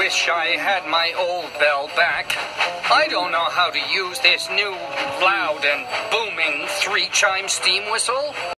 wish I had my old bell back. I don't know how to use this new loud and booming 3-chime steam whistle.